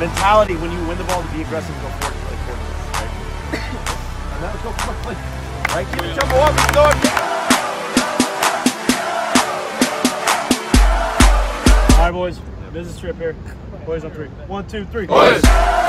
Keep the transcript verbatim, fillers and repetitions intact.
mentality when you win the ball to be aggressive and go for it is really important. Right? And now let's go. Come on, play. Right, keep it tempo up. Let's go. All right, boys. Business trip here. Boys on three. One, two, three. Boys.